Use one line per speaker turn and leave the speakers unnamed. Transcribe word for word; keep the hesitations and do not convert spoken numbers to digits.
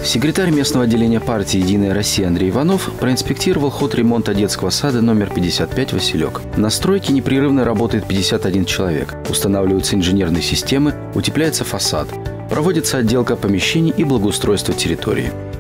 Секретарь местного отделения партии «Единая Россия» Андрей Иванов проинспектировал ход ремонта детского сада номер пятьдесят пять «Василек». На стройке непрерывно работает пятьдесят один человек. Устанавливаются инженерные системы, утепляется фасад. Проводится отделка помещений и благоустройство территории.